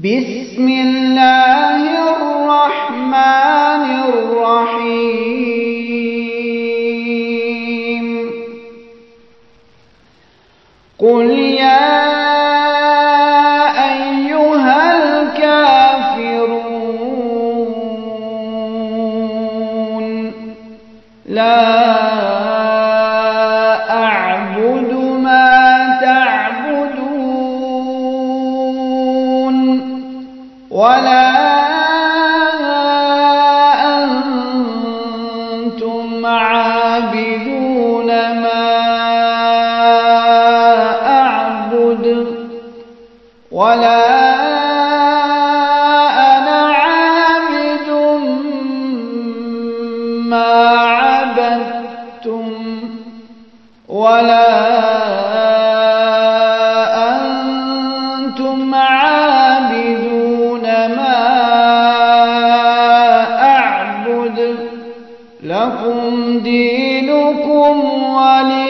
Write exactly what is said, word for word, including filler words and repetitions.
بسم الله الرحمن الرحيم قل يا أيها الكافرون لا أعبد ما تعبدون ولا أنتم عابدون ما أعبد ولا أنا عابد ما عبدتم ولا أنتم عابدون ما أعبد لكم دينكم ولي